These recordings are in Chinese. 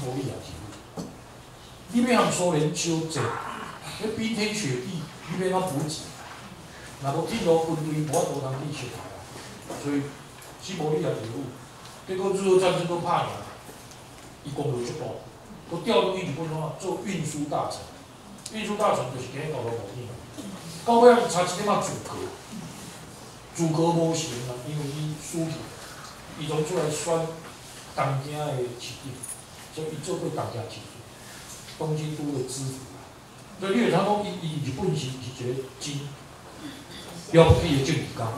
伯利亚铁路，你要和苏联修正，那冰天雪地，你要怎补给？若无铁路军队，无法度通去修台啊。所以西伯利亚铁路，结果日俄战争都怕赢，伊功劳足大，都调入去日本做运输大臣。运输大臣就是今日搞到无定，到尾啊差一点仔阻隔，阻隔无成啊，因为伊输去，伊从出来选东京的市长，所以伊做过东京市长，东京都的知府啊。所以你会通讲，伊日本是一个真了不起的政治家。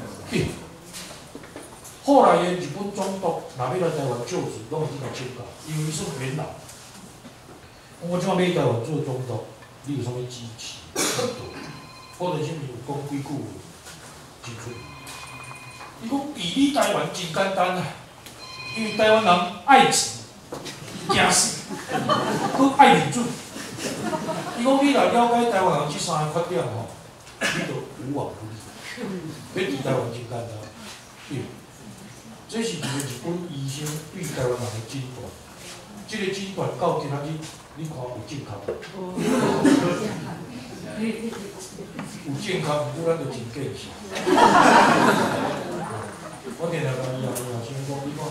后来的日本总督若要来台湾就职，拢会去甲请教，因为伊算元老。我即摆要台湾做总督。你有啥物支持？或者是有讲几句话指出？伊讲治理台湾真简单啊，因为台湾人爱钱，惊死，佮爱民主。伊讲你若了解台湾人即三个缺点吼，你就无往不利。要治台湾真简单，这是一个日本医生对台湾人的诊断。这个诊断到今仔日。你看有健康，有健康，不然就真见识。我定定甲伊先讲，你看，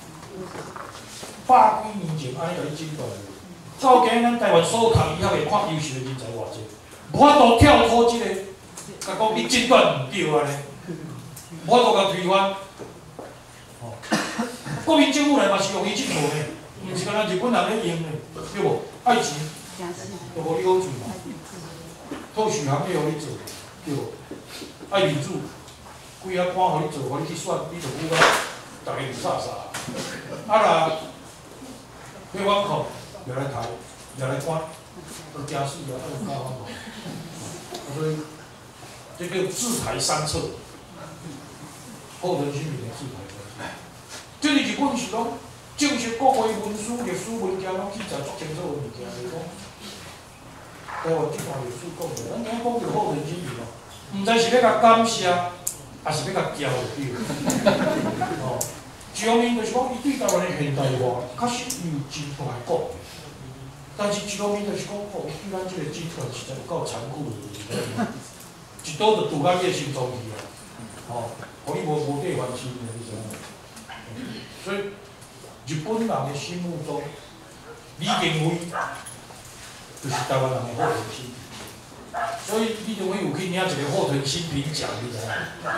百几年前安尼甲你诊断的，照今咱台湾所有读医学的看优秀的人才偌济，无法度跳脱即个，甲讲你诊断毋对安尼，无法度甲推翻。哦，国民政府来嘛是用伊即套呢，毋是干咱日本人咧用呢，对无？爱钱，就无你好处嘛。透许行业互你做，对无？爱民主，规啊官互你做，互你去选，你就有啊，逐个有啥啥。啊啦，要反抗，也来抬，也来关，都惊死啊！有搞反抗。所以，这个制台三策，后藤新平的制台三策。这是日本是讲。正式国会文书、历史文件拢记载足清楚的物件，就是讲台湾这段历史讲的，咱今讲到后藤新平哦，毋知是要甲感谢，还是要甲骄就对了。哦，一方面就是讲伊对台湾的现代化确实有真大的贡献，但是一方面就是讲哦，对咱这个政权实在有够残酷的，一刀就堵到你的心中去啊！哦，互你无地翻身的，你知影？所以。日本人的心目中，李登辉就是台湾人的后藤新平，所以李登辉有去领一个后藤新平奖，你知影？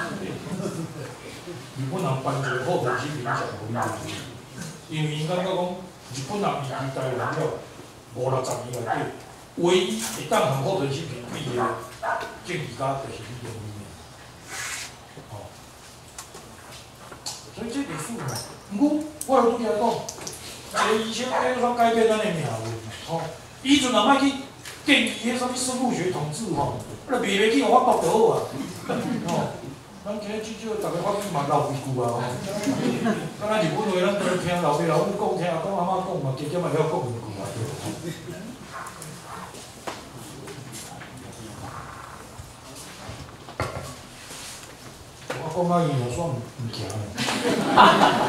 日本人颁一个后藤新平奖给李登辉，因为因感觉讲日本人移居台湾了50-60年内底，唯一会当和后藤新平比的政治家就是李登辉。哦，所以这历史嘛。毋过，我有拄则讲，一个医生要怎改变咱的命运？吼，以前若莫去建议迄啥物生物学统治吼，那卖袂去互法国就好啊。吼，咱今日至少逐个法律嘛留几句啊。吼，敢若日本话，咱都听老爸老母讲，听阿公阿嬷讲嘛，加减嘛了讲两句啊。我讲到伊就算毋行了。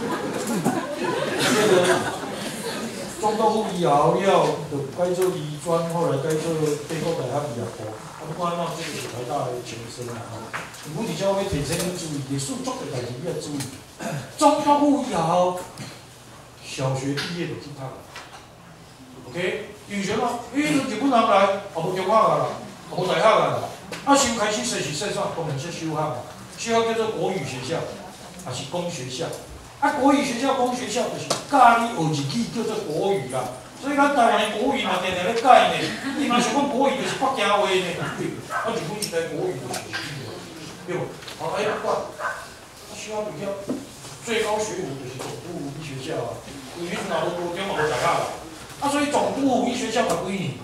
这个中东副以后了，就改做医专，后来改做北国大学医学部。啊，不管怎，这个是台大的前身啦吼。不过而且我要提醒你注意，历史足个代志你要注意。中东副以后，小学毕业就去读了 ，OK？ 有啥嘛？因为日本人来，也无中学啊啦，也无大学啊啦。啊，先开始说是说啥？当然是小学嘛。小学叫做国语学校，还是公学校？啊，国语学校、公学校就是教你学日语，叫做国语啦。所以咱台湾的国语嘛，定定咧改呢。你若想讲国语就是北京话呢，啊，日本时代国语就是日语，对无？好，哎，不管，小学毕业最高学府就是总督武医学校啊，因为哪无高中嘛无大学啦。啊，所以总督武医学校读几年？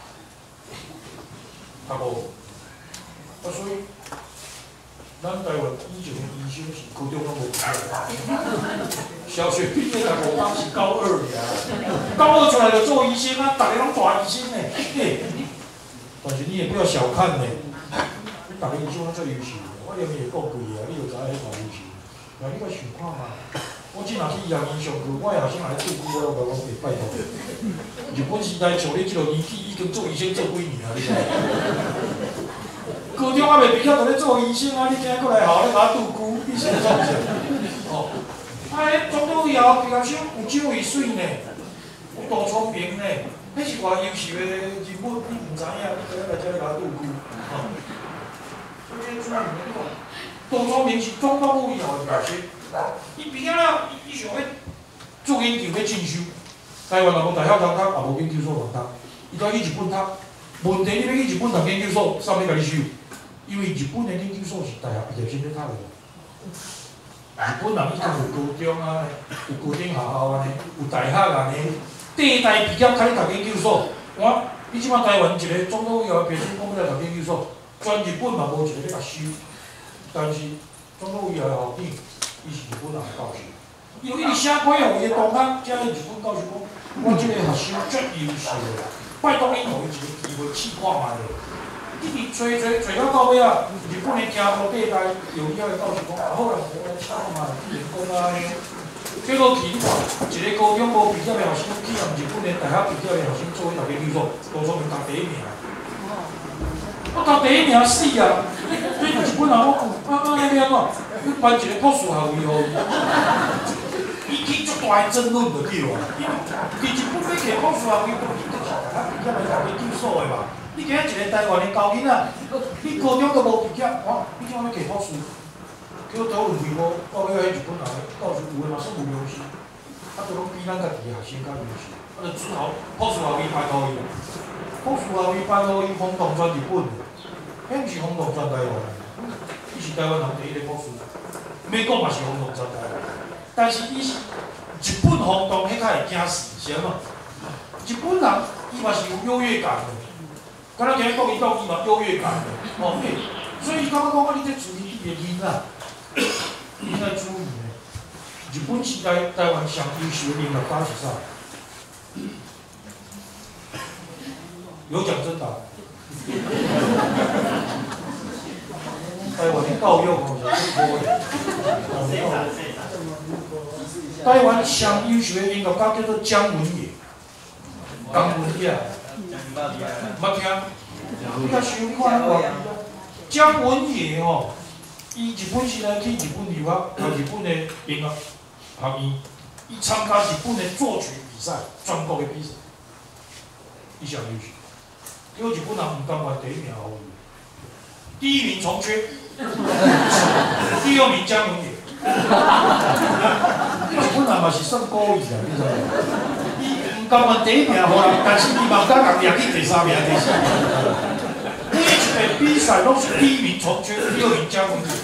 读无。啊，所以。咱台湾以前的医生是高中拢无毕业，小学毕业才无当是高二尔，高二出来就做医生啊，大家拢大医生呢。但是你也不要小看呢，大家医生拢最优秀，我连也够贵啊，你就知影迄大优秀。那你个想看嘛， 我即若去医院上课，我后生来拄久，我甲讲拜托。日本时代像你即落年纪，已经做医生做几年啊？你知？高中还未毕业就咧做医生啊！你今仔过来校咧甲我拄久，你想创啥？哦，迄总统以后毕业生有长有水呢，有大聪明呢，迄是偌优秀的人物，你毋知影，你今仔来遮咧甲我拄久，哦。所以这哪能讲？大聪明是总统府以后的毕业生，伊毕业了，伊想要做研究要进修。台湾也无大学通读，也无研究所通读，伊就去日本读。问题你要去日本读研究所，啥物甲你收？因为日本的研究所是大学毕业生咧读的。日本人伊讲有高中啊，有高等学校安尼，有大学安尼，第大毕业开始读研究所。你即摆台湾一个总统以后毕业生讲要来读研究所，全日本嘛无一个咧甲收。但是总统以后的校长，伊是日本人的教授。因为伊写批互伊的同学，才去日本教授讲，我即个学生足优秀的，拜托你互伊一个机会试看卖咧。一直找到尾啊，日本的京都地大有理的教授讲，好啦，我来试看卖，员工啊安尼。结果去一个高中无毕业的学生，去用日本的大学毕业的学生做去读研究所，多聪明，读第一名。我读第一名死啊！所以日本人讲，安尼要安怎？你颁一个博士学位互伊。伊起足大个争论就对啊！伫日本要摕博士学位，都是大学毕业来读研究所的嘛。你今仔一个台湾的高囡仔，你高中都无毕业，你怎要摕博士？叫讨论规模，到尾迄日本人教授有诶嘛算有良心，都拢比咱家己的学生较优秀，就只好博士学位颁互伊。博士学位颁互伊，轰动全日本，迄毋是轰动全台湾，伊是台湾人第一个博士。美国嘛是轰动全台湾。但是伊是日本轰动，迄较会惊死，是安怎？日本人伊嘛是有优越感的，敢若今日讲伊嘛优越感的，哦对，所以伊感觉讲你这主义的囡仔，你应该注意呢。日本时代台湾上优秀的音乐家是啥？有奖征答。台湾的教育吼是最高的。台湾上优秀的音乐家叫做姜文也，姜文也，捌听？你较想看咱外地啊？姜文也吼，伊日本时代去日本留学，读日本的音乐学院，伊参加日本的作曲比赛，全国的比赛，伊上优秀。结果日本人毋甘愿第一名互伊，第一名重缺，第二名姜文也。日本人嘛是算故意啊，你知影？伊毋甘愿第一名互人，但是伊嘛毋敢人掠去第三名、第四名。每一个比赛拢是第一名重缺，第二名姜文也。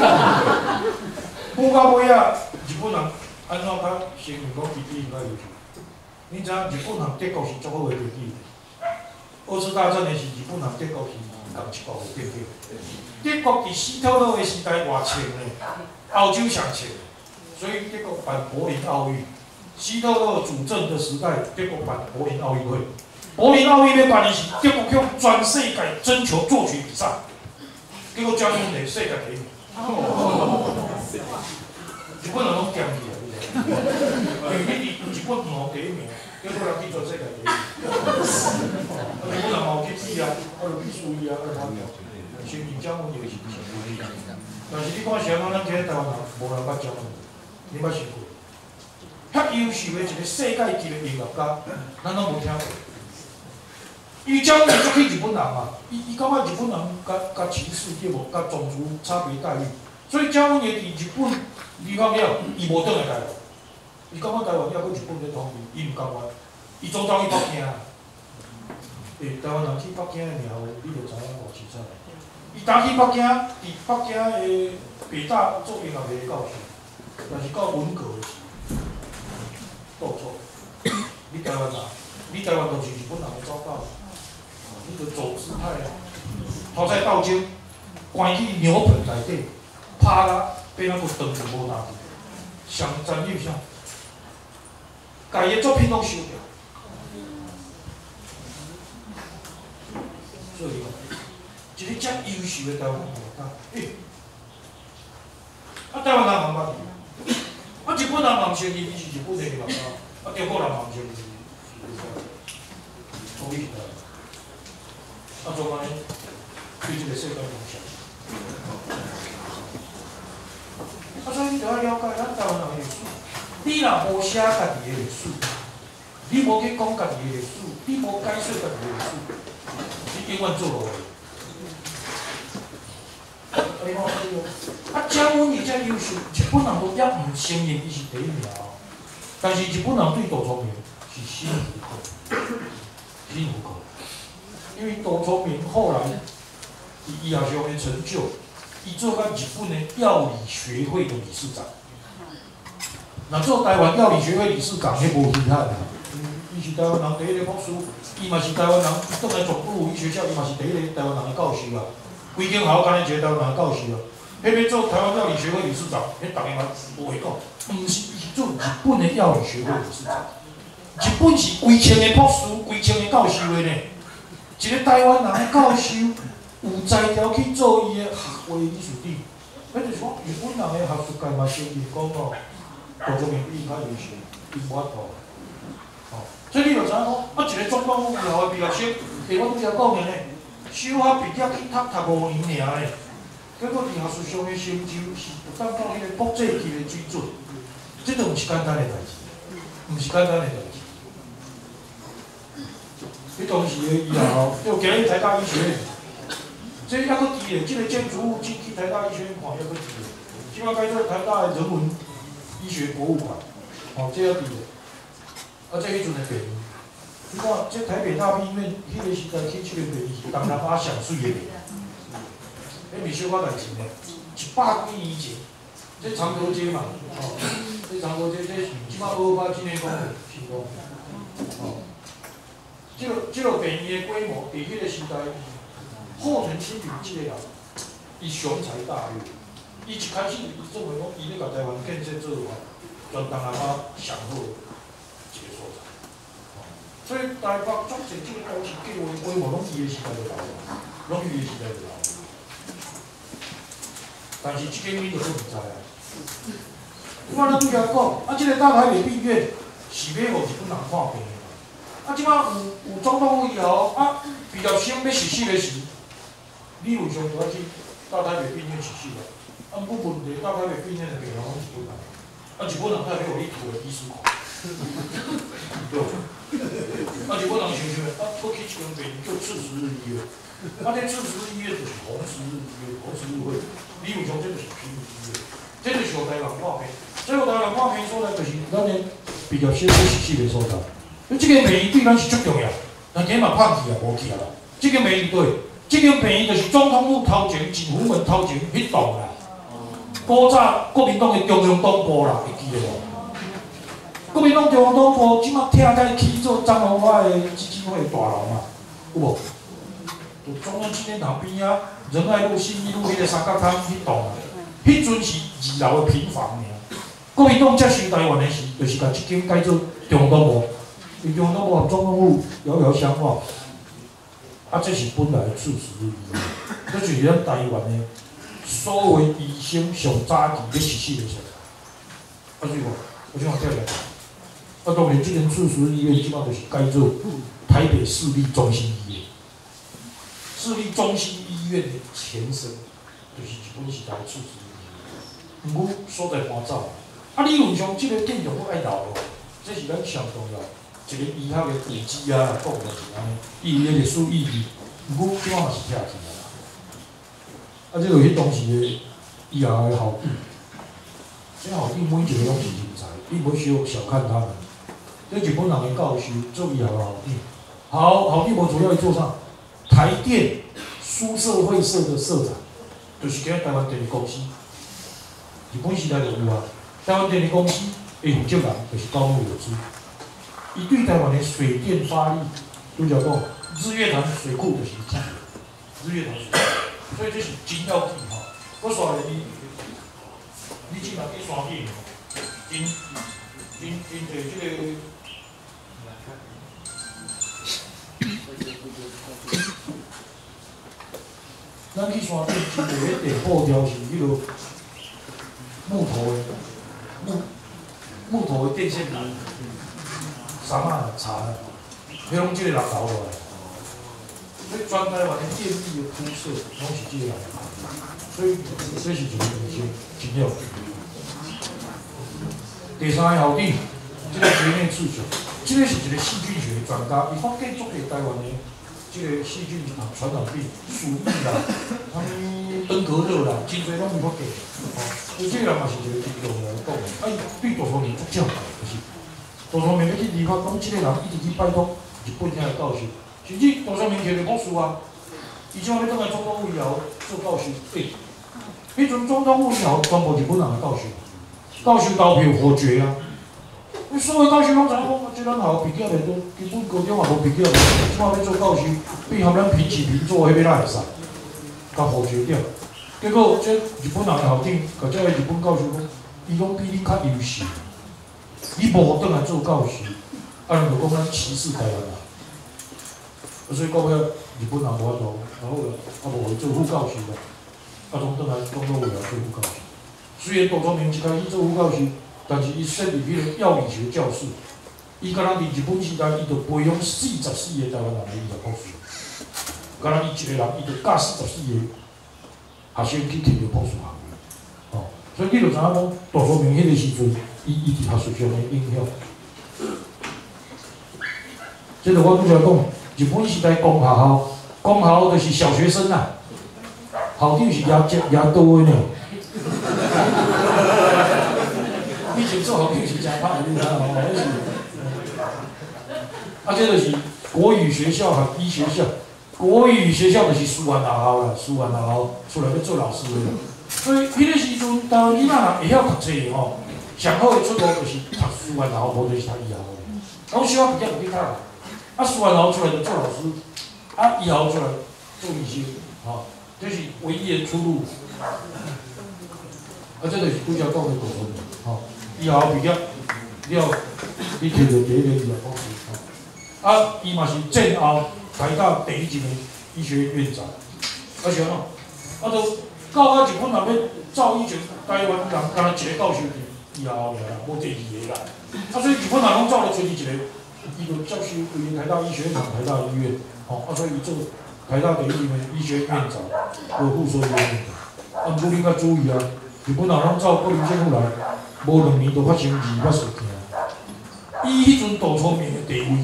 补到尾啊，日本人安怎较承认讲伊比应该优秀？你知影日本人德国是足好的经济。二次大战的是日本人德国是同一国的对对。德国伫希特勒的时代偌强呢，欧洲上强，所以德国办柏林奥运。希特勒主政的时代，德国办柏林奥运会。柏林奥运要办的是德国向全世界征求作曲比赛，结果姜文也世界第一名。日本人拢惊去啊！因为你日本唔第一名。结果人去全世界第一名，日本人嘛有去比啊，就比输伊啊，他承认姜文也是不是？但是你看是安怎，咱今日台湾人无人捌姜文，你捌想过？遐优秀的一个世界级的音乐家，咱拢无听过。因为姜文就去日本人嘛，伊感觉日本人甲全世界无甲种族差别待遇，所以姜文也伫日本离开了，伊无倒来台湾。伊感觉台湾还佫日本咧统治，伊毋甘愿，伊总走去北京。台湾人去北京的名号，你就知影偌凄惨。伊当去北京，伫北京的北大做音乐的教授，但是到文革时，倒错。你台湾人，你台湾就是日本人的走狗，你着走姿态啊，头菜斗争，关去尿盆内底，拍啦，变啊佫断就无拿去，上战友啥？家己的作品拢收掉，所以讲，一个遮优秀的台湾音乐家，台湾人嘛捌伊， 日本人嘛毋承认伊是日本的民族，中国人嘛毋承认是统一的，怎么呢？对这个世界影响。所以你就要了解咱台湾人的历史。你若无写家己的历史，你无去讲家己的历史，你无解说家己的历史，你永远做落去。蒋文也遮优秀，日本人都也毋承认伊是第一名，但是日本人对杜聪明是心服口，心服口。因为杜聪明后来伊医学上的成就，伊做到日本的药理学会的理事长。那做台湾药理学会理事长，迄无厉害啦。伊是台湾人第一个博士，伊嘛是台湾人，伊倒来总部医学校，伊嘛是第一个台湾人的教授啊。规间校干一个台湾人的教授啊。迄边做台湾药理学会理事长，迄逐个嘛无会讲，毋是伊是做日本的药理学会理事长。日本是规千个博士，规千个教授的呢。一个台湾人的教授有才调去做伊的学会理事长，迄就是讲日本人的学术界嘛承认讲哦，杜聪明比伊较优秀，伊无法度。所以你就知影讲，一个总统府以后的毕业生，我拄则讲的呢，小学毕业去读5年尔呢，结果伫学术上的成就是有当到迄个国际级的水准，这都毋是简单的代志，毋是简单的代志。迄当时以后，就今日台大医学院，这还佫低咧，这个建筑物进去台大医学院看还佫低咧，即摆改做台大的人文医学博物馆，这还低咧。这迄阵的病院，你看这台北大病院，迄个时代去这个病院是东南亚上水的病院，迄未小可代志呢，100几年前，这长头街嘛，这长头街这即摆228纪念公园是讲，这个病院的规模，伫迄个时代，后藤新平这个人，伊雄才大略，伊一开始伊认为讲，伊咧甲台湾建设做法，全东南亚上好一个所在。所以台北足侪这个都市计划规模，拢伊个时代就留，拢伊个时代就留。但是这个你就不知啊。我咱拄则讲，这个大台北病院是要互日本人看病的。即摆有总统府以后，毕业生要实习的时，理论上就要去大台北病院实习啦。不过问题，大台北病院的病人拢日本人，日本人代表互你图的医师看，对。日本人想想，要去一间病院叫赤十日医院，这赤十日医院就是红十日医院、红十字会，理论上这就是平民医院，这就是互台湾看病。所以互台湾看病所在，就是咱的毕业生要实习的所在。这个病院对咱是足重要，但今嘛胖去也无去啊啦。这个病院对，这个病院就是总统府头前、政府门头前迄栋啦。古早国民党的中央党部啦，会记得无？国民党中央党部即马拆解起做彰化花的基金会大楼嘛，有无？就中央纪念堂边啊，仁爱路、信义路迄个三角摊迄栋，迄阵是2楼的平房尔。国民党接收台湾的时，就是甲即间改做中央党部。中央党部和总统府遥遥相望，这是本来的事实。这就是咱台湾的所有医生上早期咧实习的所在。所以我想跳来，当然，这间事实医院即马就是改做台北市立中心医院。市立中心医院的前身，就是日本时代的事实医院。不过所在搬走，理论上这个建筑要爱留落，这是咱上重要。一个医学的古迹啊，讲就是安尼，伊个历史意义，不过即摆嘛是拆去啦。这就是当时的医学的校长，这校长每一个拢是人才，你无需要小看他们。这日本人的教授做医学的校长，校长无主要去做啥？台电书社会社的社长，就是今台湾电力公司。日本时代就有啊，台湾电力公司的负责人就是高木有之。伊对台湾的水电发力，拄则讲日月潭水库就是记日月潭水库，所以这是真要紧吼。我说的你即马去山顶，真侪这个。咱去山顶真侪迄电布条是迄落木头的土的电线杆，三啊查，迄拢即个人搞落来。所以全台湾的电力的铺设拢是即个人搞，所以这是一个真要紧。第三个校长，即个学内次序，即个是一个细菌学的专家，伊发现足个台湾的即个细菌传染病，鼠疫啦，登革热啦，真侪拢伊发现。哦，所以这个人嘛是一个重要来讲，啊，伊对杜聪明足照顾，就是杜聪明要去立法讲，即个人一直去拜托日本遐个教授，甚至杜聪明摕着博士啊，伊即摆要倒来总统府以后做教授，迄阵总统府以后全部日本人的教授。教授投票互决啊！你所有教授拢知影讲，即咱校毕业的都基本高中也无毕业，即摆要做教授，比含咱平起平坐迄要哪会使？甲互决掉。结果这日本人的校长，甲这个日本教授讲，伊讲比你较优秀，你无互转来做教授，啊，人就讲咱歧视台湾人。所以到尾日本人无法度，然后啊无去做副教授啦，啊，拢转来总统府来做副教授。虽然杜聪明一开始做副教授，但是伊设立迄个药理学教室，伊敢若伫日本时代，伊就培养44个台湾人来医学博士。敢若伊一个人，伊就教44个学生去摕着博士学位。哦，所以你就知影讲，杜聪明迄个时阵，伊伫学术上的影响。即个我拄则讲，日本时代公校就是小学生啊，校长是野多的呢。以前做校长是真歹，你知影吼？迄是，这就是国语学校和医学校。国语学校就是师范学校啦，师范学校出来要做老师的。所以迄个时阵，台湾囡仔人会晓读册的吼，上好的出路就是读师范学校，无就是读医学的。拢小学毕业就去读啦，师范学校出来就做老师，医学校出来做医生，吼，这是唯一的出路。这就是拄则讲的部分，吼，医学毕业了，你摕到第一个医学博士，伊嘛是战后台大第一任的医学院院长，是安怎？就到日本人要照以前台湾人敢若一个教授伫医学校尔啦，无第二个啦。所以日本人拢照咧找伊一个，伊就接受规个台大医学院、台大医院，所以伊做台大第一任的医学院院长，和附属医院院长。不过恁较注意啊！日本人拢照国民政府来，无2年就发生200事件。伊迄阵杜聪明的地位，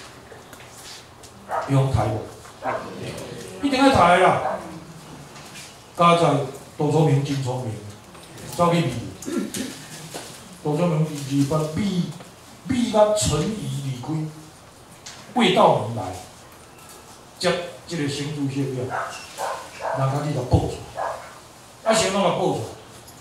伊用抬无？一定爱抬啦！加在杜聪明真聪明，走去美。杜聪明美甲陈仪离开，8道年来接即个新主席了，人家去甲报出来，先拢甲报出来。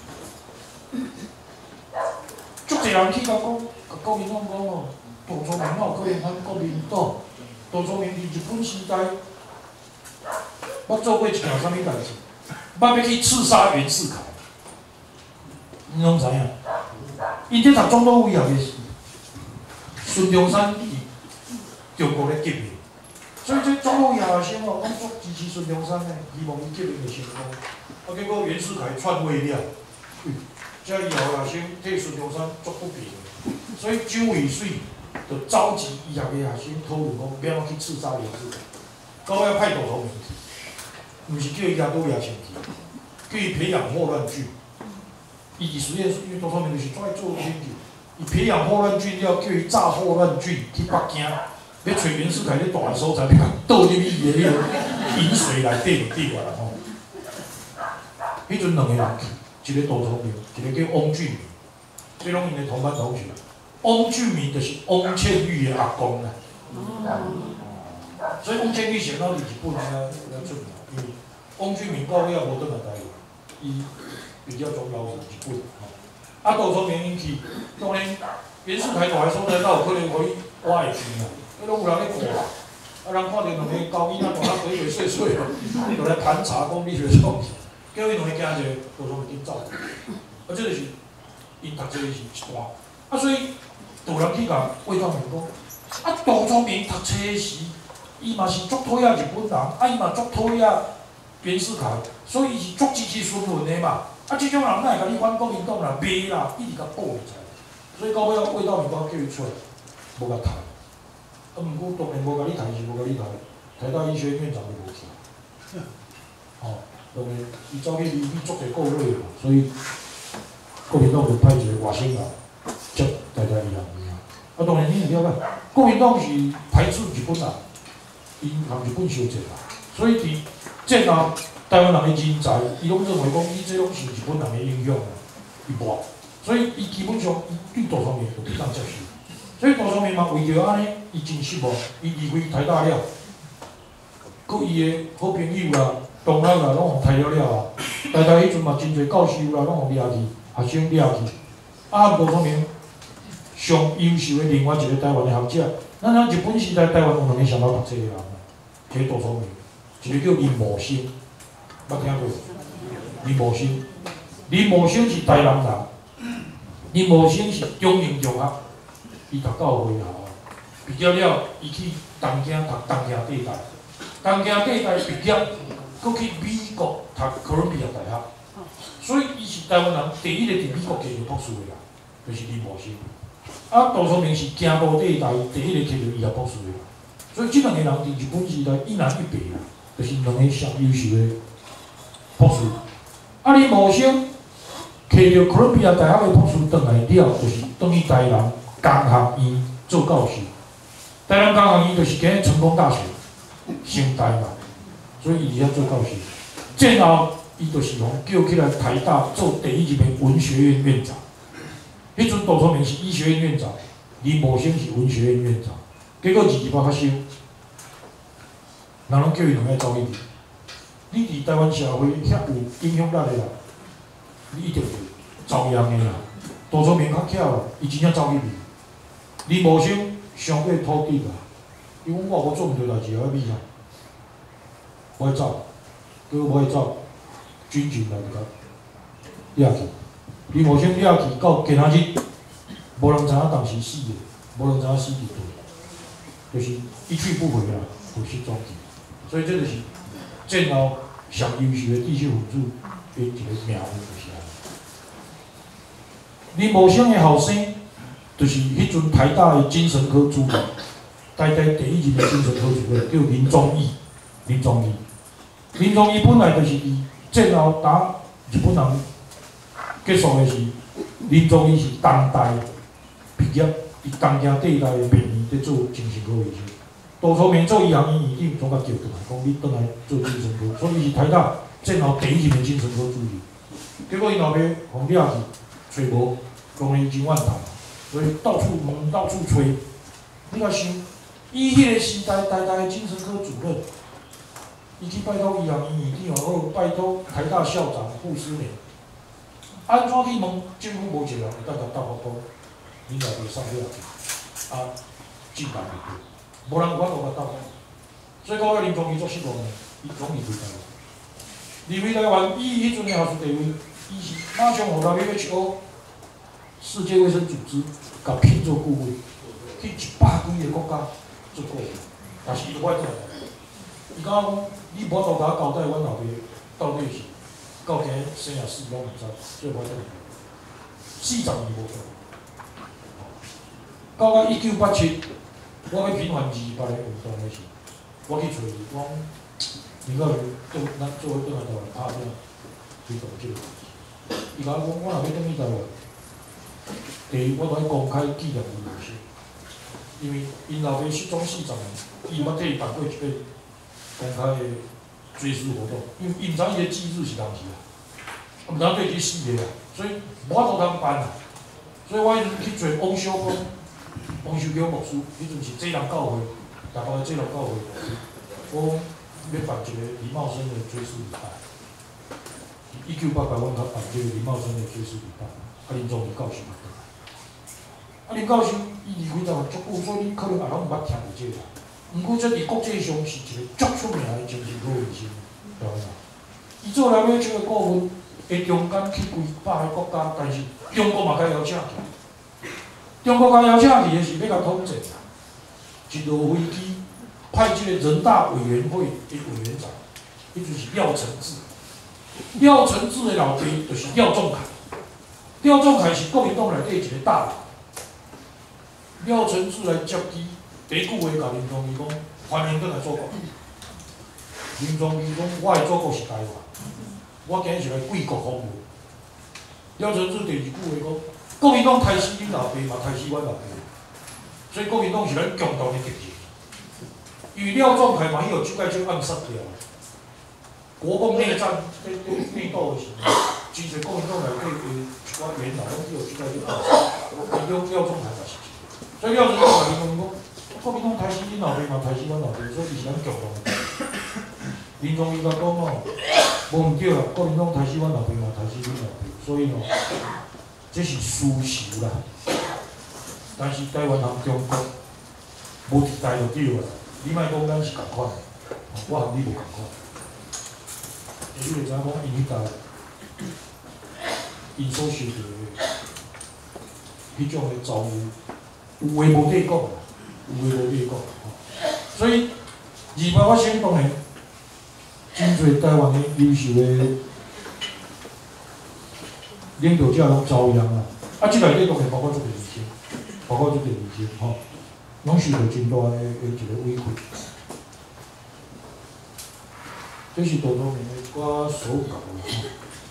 足侪人去甲国民党讲哦，杜聪明哪有可能反国民党？杜聪明伫日本时代，捌做过一件啥物代志？捌要去刺杀袁世凯，你拢知影？伊伫读总统府后个时，孙中山伫中国咧革命，所以这总统府后生哦，拢足支持孙中山诶，希望伊革命会成功。结果袁世凯篡位了。这以后学生替孙中山做不平，所以蒋渭水就召集医学的学生讨论讲，要去刺杀袁世凯，到尾派杜聪明去，毋是叫伊亚多亚先去，叫伊培养霍乱菌。伊伫实验室，因为杜聪明就是怎来做研究，伊培养霍乱菌了，叫伊炸霍乱菌去北京，要找袁世凯咧大个所在，要甲倒入去伊的迄个饮水内底就对啦吼。迄阵2个人去。一个杜聪明，一个叫翁俊明，这拢因的同班同学。翁俊明就是翁倩玉的阿公啦。所以翁倩玉想到日本遐出名，因为翁俊明到尾也无倒来台湾，伊比较重要是日本。杜聪明因去，当然袁世凯大个所在，哪有可能互伊挖会去啊？迄拢有人咧看，人看到2个高囡仔大鬼鬼祟祟，就来盘查讲你是创啥。叫伊两个惊者，杜聪明紧走，这就是因读册是一段。所以杜人去甲魏道明讲，杜聪明读册时，伊嘛是足讨厌日本人，伊嘛足讨厌袁世凯，所以伊是足支持孙文的嘛。即种人哪会甲你反国民党啦、骂啦，一直甲报起来。 所以到尾味道面包叫伊出来，无甲抬。啊，毋过当然无甲你抬是无甲你抬，台大医学院院长就无去。哦，当然伊走去离足侪顾虑嘛，所以国民党就派一个外省人接台大医学院。啊，当然你有了解，国民党是排斥日本人，因含日本相战啦，所以伫战后台湾人的人才，伊拢认为讲，伊这拢是日本人的影响啊，伊无，所以伊基本上伊对杜聪明就不当接受。所以杜聪明嘛，为着安尼，伊真失望，伊离开台大了，佮伊的好朋友啦、同学啦，拢互杀了了啊。台大迄阵嘛，真侪教授啦，拢互掠去，学生掠去。啊，杜聪明上优秀的另外一个台湾的学者，咱日本时代台湾有两个上好读册的人，一个杜聪明，一个叫林茂生，捌听过？林茂生，林茂生是台南人，林茂生是中英中学，伊读到会校，毕业了，伊去东京读东京地大，东京地大毕业，佮去美国读哥伦比亚大学，所以伊是台湾人第一个伫美国摕到博士的人，就是林茂生。啊，杜聪明是京都地大第一个摕到医学博士的人，所以即两个人伫日本时代一南一北啦，就是两个上优秀的博士。啊，林茂生摕到哥伦比亚大学的博士转来了，就是转去台南工学院做教授。台南工学院就是今成功大学升台嘛，所以伊伫遐做教授。战后，伊就是互叫起来台大做第一任的文学院院长。迄阵杜聪明是医学院院长，林茂生是文学院院长。结果28发生，人拢叫伊两个走去比。你伫台湾社会遐有影响力的人，你一定会遭殃的啦。杜聪明较巧啦，伊真正走去比。林茂生上过土地啦，伊讲我做毋着代志，我要比啥？我要走，结果我要走，军警来就甲掠去。林茂生掠去到今仔日，无人知影当时死的，无人知影死伫倒，就是一去不回啦，不失踪去。所以这就是战后上优秀的知识分子的一个命运，就是安尼。林茂生的后生，就是迄阵台大的精神科主任，台大第一任的精神科主任叫林宗义。林宗义本来就是伫战后打日本人结束的是，林宗义是东大毕业，伫东京地大的病院在做精神科医生。杜聪明做医学院院长，总甲叫转来，讲你转来做精神科，所以伊是台大战后第一任的精神科主任。结果因后壁互掠去，找无，讲伊真怨叹，所以到处问，到处吹。你甲想，伊迄个时代台大的精神科主任，伊去拜托医学院院长，或拜托台大校长、护士呢，安怎去问政府无一个人会当甲答复讲，你内底送掠去，啊，进来袂对。无人有法度甲答复，所以到尾林宗义足失望的，伊讲离开台湾。离开台湾，以迄阵的学术地位，伊是马上互 WHO 世界卫生组织甲聘做顾问，去100几个国家做顾问，但是伊就袂做。伊讲你无法度甲我交代阮后壁到底是到今生也死拢毋知，所以我做40年无做。到1987。我要平反28个运动的时，我去找伊，我讲林教授，咱做伙转来台湾拍拼，推动这个。伊甲我讲，我若要转去台湾，第一我著要公开纪念伊人生，因为因老爸失踪40年，伊捌替伊办过一个公开的追思活动，因为伊毋知伊的忌日是当时啊，毋知对去死个啊，所以无法度通办啊，所以我迄阵去找王小光。王修强牧师，迄阵是济南教会，台北的济南教会牧师，我要办一个李茂生的追思礼拜。1988，阮甲办这个李茂生的追思礼拜，林宗义教授林教授伊离开台湾足久，所以你可能也拢毋捌听过这个。毋过这伫国际上是一个足出名的精神科医生，对吧？伊做 WHO 的顾问，会中间去几百个国家，但是中国嘛该邀请去。中国甲邀请去的是要甲统战啦，一落飞机派这个人大委员会的委员长，迄就是廖承志。廖承志的老爸就是廖仲恺，廖仲恺是国民党内底一个大佬， 廖承志来接机，第一句话甲林宗义讲，欢迎转来祖国。林宗义讲，我的祖国是台湾，我今日是来贵国服务。廖承志第二句话讲，国民党杀死恁老爸嘛，杀死阮老爸，所以国民党是咱共同的敌人。与廖仲恺嘛，伊有即摆就暗杀掉。国共内战内斗的时候，真侪国民党内底的一寡元老，拢去有即摆就暗杀，廖仲恺嘛是。所以廖承志甲林宗义讲，国民党杀死恁老爸嘛，杀死阮老爸，所以伊是咱共同的敌人。林宗义甲讲哦，无毋对啦，国民党杀死阮老爸嘛，杀死恁老爸，所以哦，这是私仇啦。但是台湾和中国无敌台就对啦。你莫讲咱是共款，我和你无共款。你就知影讲，因迄代因所受到的迄种的遭遇，有话无底讲啦，有话无底讲。所以200发生当然，真侪台湾的优秀的领导者拢遭殃啦。啊，即内底当然包括这个医生，包括这个医生吼。拢受到真大的一个委屈，这是多方面的我所教的。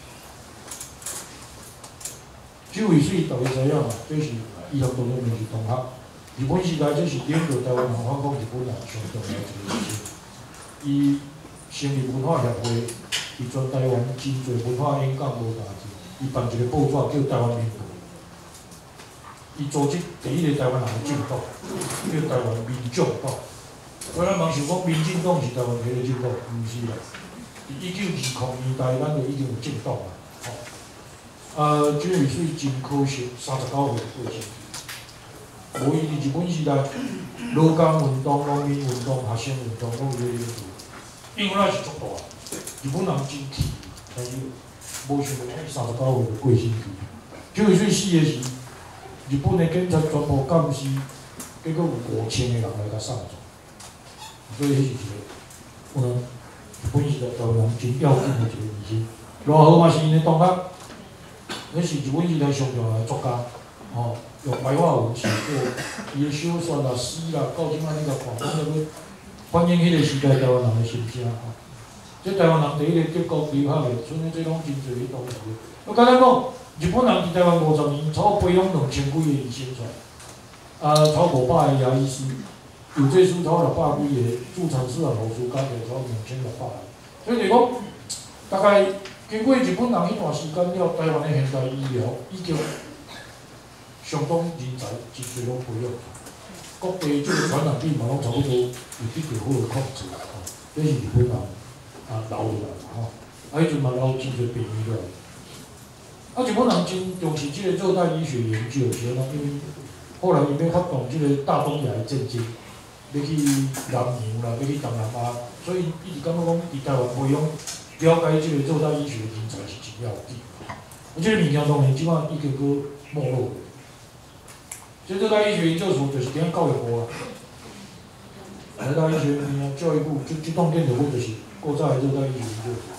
这位水大家知影嘛？这是伊和多方面是同学。日本时代这是领导台湾人反抗日本人上重要一个事情。伊成立文化协会，伊全台湾真侪文化演讲无代志，伊办一个报纸叫台湾民报。伊组织第一个台湾人的政党，叫台湾民众党。所以咱人想讲，民进党是台湾第一个政党，毋是啦。1920年代，咱就已经有政党啦。吼，这位水真可惜，39岁过身去。无伊伫日本时代，劳工运动、农民运动、学生运动拢有咧做，因为咱是足大，日本人真气，但是无想到伊39岁就过身去。这位水死的时，日本的警察全部监视，结果有5000个人来甲送走，所以迄是一个，日本时代台湾人真要紧的一个事情。罗浩嘛是因的同学，迄是日本时代上重要的作家，吼，用白话文写过伊的小说啦、诗啦，到即摆你甲看，讲到要反映迄个时代台湾人的心声吼。即台湾人第一个德国留学的，剩的这拢真侪迄东西。我简单讲。日本人伫台湾50年，超培养2000几个医生出来，超500个牙医师，有这书超600几个，助产士啊、护士加起来超2600个。所以就讲，大概经过日本人迄段时间了，台湾的现代医疗已经相当人才真侪拢培养，各地即个传染病嘛拢差不多有得到好个控制啦。这是日本人留落来吼，迄阵嘛留真侪病医落来。日本人真重视即个热带医学研究，是安怎？因为后来伊要发动即个大东亚的战争，要去南洋啦，要去东南亚，所以一直感觉讲，伫台湾培养了解即个热带医学的人才是真要紧。即个物件当然即摆已经佫没落了。即热带医学研究所就是伫教育部啊，热带医学院教育部即栋建筑物就是古早的热带医学研究所。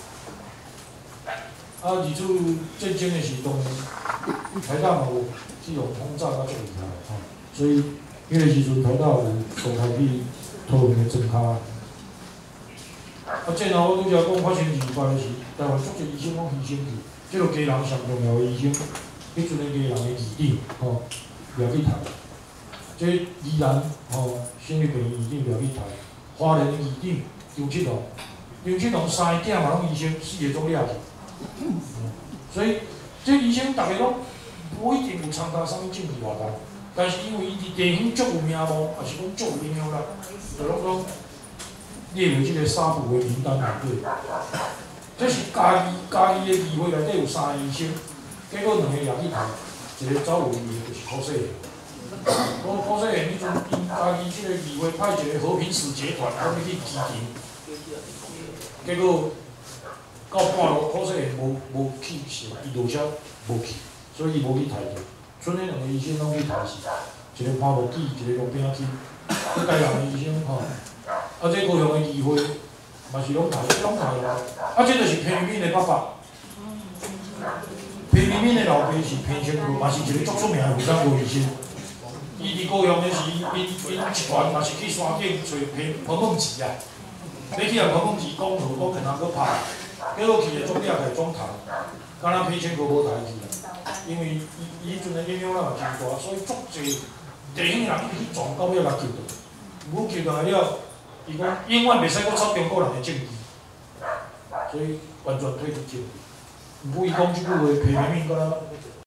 日出战争的时阵，台大嘛有这种轰炸甲足厉害吼，所以迄个时阵台大有上台去讨论个专家。这后我拄则讲发生200个时，台湾足侪医生拢牺牲去，即个家人上重要的医生，迄阵的家人的义长吼，掠去杀。即宜兰吼，省立病院义长掠去杀，花莲的义长张七龙3个囝嘛拢医生，4个总掠去。所以，这医生大家拢无一定有参加啥物政治活动，但是因为伊伫地方足有名望，也是讲足有影响力，就拢列入即个杀捕的名单内底。这是家己的议会内底有3个医生，结果2个掠去杀，一个走有意的就是柯世贤。柯世贤迄阵因家己即个议会派一个和平使节团，要去支持，结果。到半路，柯世贤无去死，伊落车无去，所以伊无去抬着。剩迄2个医生拢去抬死，一个攀无记，一个路边去。这台南的医生吼，这高雄的议会嘛是拢抬落。这就是彭于晏的爸爸。彭于晏的老爸是彭清如，嘛是一个足出名的妇产科医生。伊伊伫高雄的时，因一团嘛是去山顶找彭梦吉啊，你去人彭梦吉讲好，讲可能搁拍，结果去的总了个总头，敢若批签阁无代志啊，因为伊迄阵的影响力嘛真大，所以足侪地方人一直去撞到尾来求到，如果求到了，伊讲永远袂使阁插中国人的政治，所以完全退出政治。毋过伊讲即句话，皮面面敢若